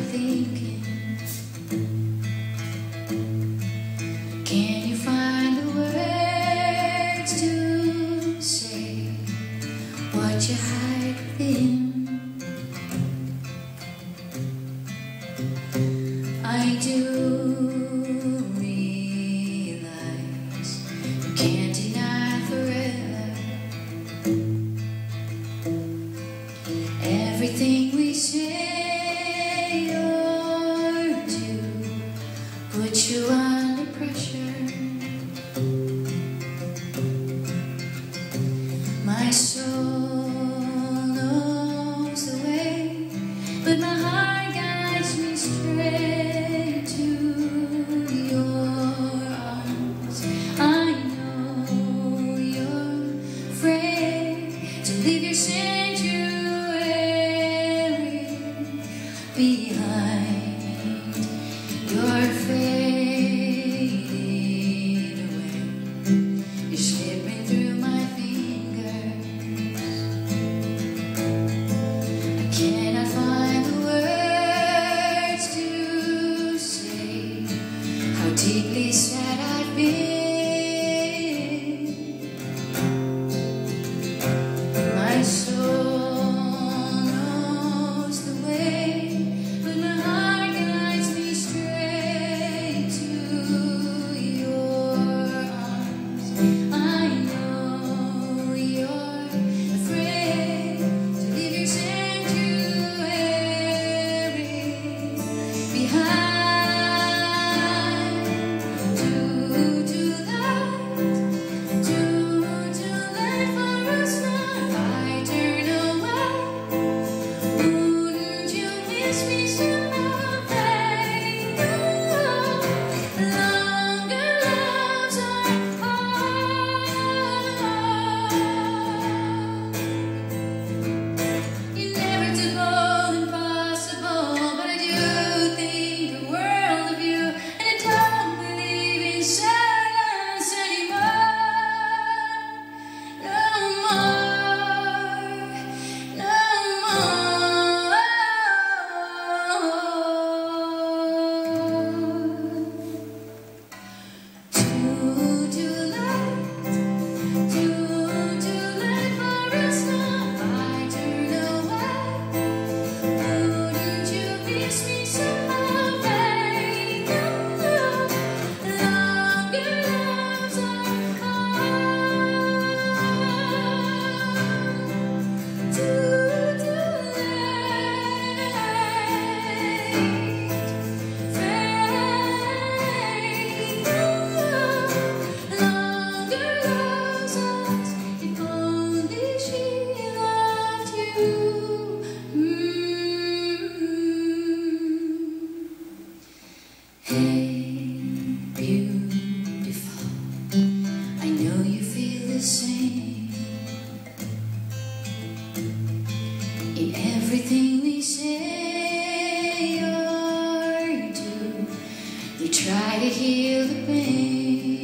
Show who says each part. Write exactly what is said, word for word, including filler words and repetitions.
Speaker 1: thinking? Can you find the words to say what you hide within? I do realize you can't deny forever everything we say or do puts you under pressure. My soul knows the way, but my heart guides me straight to your arms. I know you're afraid to leave your sanctuary behind. You're fading away. You're slipping through my fingers. I cannot find the words to say how deeply sad I've been. My soul knows the way, but my heart guides me straight to your arms. I know you're afraid to leave your sanctuary behind. Too, too late, too, too late for us now. If I turn away, wouldn't you miss me somehow, babe? Longer loves are hard. Inevitable, impossible, but I do think the world of you, and I don't believe in silence anymore. No more, no more. Too, too late, too, too late for us now. If I turn away, wouldn't you miss me somehow, babe? Longer loves are hard. Too, too late, fade. Longer loves us. If only she loved you. Mm. Hey, beautiful, I know you feel the same. In everything we say or do, we try to heal the pain.